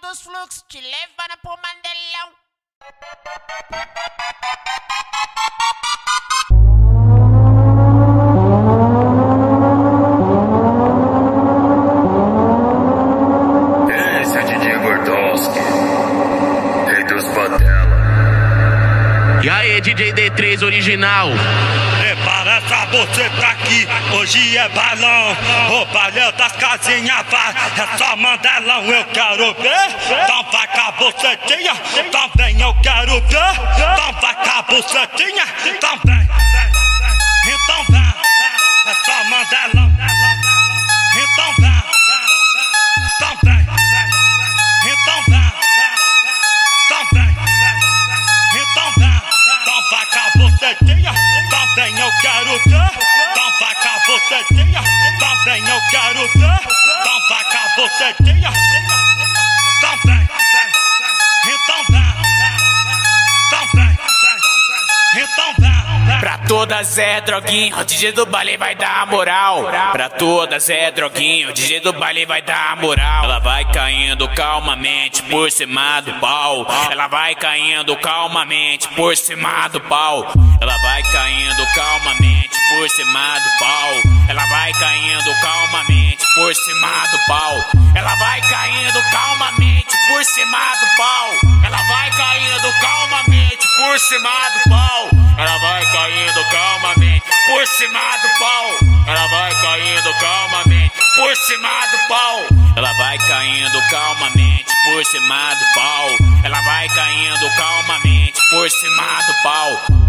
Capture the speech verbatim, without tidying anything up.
dos fluxos, te levando pro Mandelão. Esse é D J Gordowski, rei dos Bandela. E aí, D J D três original. Prepara essa buceta aqui, hoje é balão. O baile das casinhas vai, é só Mandelão, eu quero ver. Então vai com a bucetinha, então vem, eu quero ver. Então vai com a bucetinha, então vem. Então vem, é só Mandelão. Então vem, então vem. Então vem, então vem. Então vem, então vai com a bucetinha, então vem, eu quero ver. Então vai com a bucetinha, então vem, eu quero ver. Então vai com a bucetinha, então vem. Então vem, então vem. Então vem. Pra todas é droguinho, o D J do baile vai dar moral. Pra todas é droguinho, o D J do baile vai dar moral. Ela vai caindo calmamente por cima do pau. Ela vai caindo calmamente por cima do pau. Ela vai caindo calmamente por cima do pau. Ela vai caindo calmamente por cima do pau. Ela vai caindo calmamente por cima do pau. Ela vai caindo calmamente por cima do pau. Ela vai caindo calmamente por cima do pau. Ela vai caindo calmamente por cima do pau. Ela vai caindo calmamente por cima do pau. Ela vai caindo calmamente por cima do pau.